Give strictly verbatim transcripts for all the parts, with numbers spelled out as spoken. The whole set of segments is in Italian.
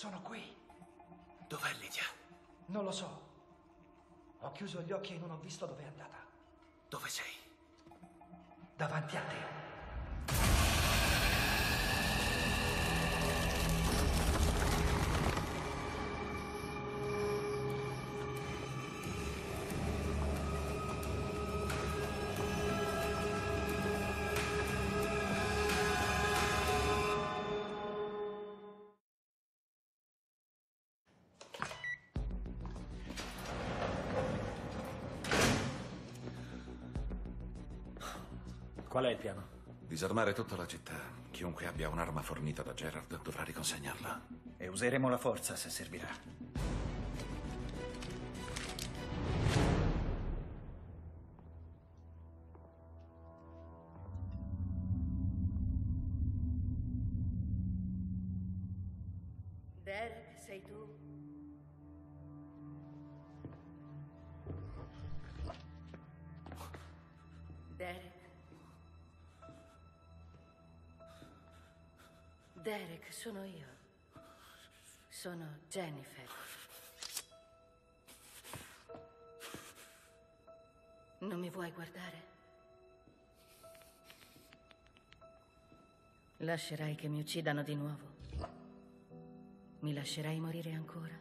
Sono qui. Dov'è Lydia? Non lo so. Ho chiuso gli occhi e non ho visto dove è andata. Dove sei? Davanti a te. Qual è il piano? Disarmare tutta la città. Chiunque abbia un'arma fornita da Gerard dovrà riconsegnarla. E useremo la forza se servirà. Derek, sei tu? Derek? Derek, sono io. Sono Jennifer. Non mi vuoi guardare? Lascerai che mi uccidano di nuovo? Mi lascerai morire ancora?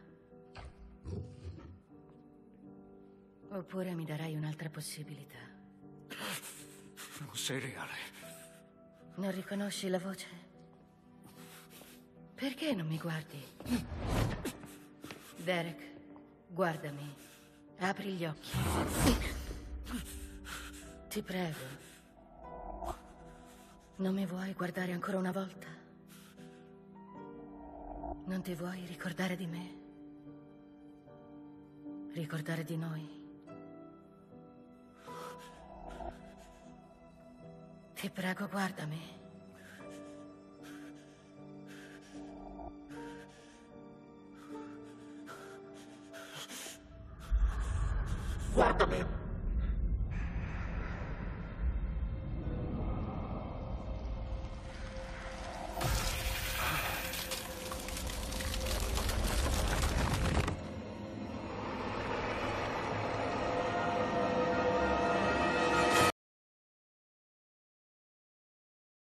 Oppure mi darai un'altra possibilità? Non sei reale. Non riconosci la voce? Perché non mi guardi? Derek, guardami. Apri gli occhi. Ti prego. Non mi vuoi guardare ancora una volta? Non ti vuoi ricordare di me? Ricordare di noi? Ti prego, guardami. Guardami!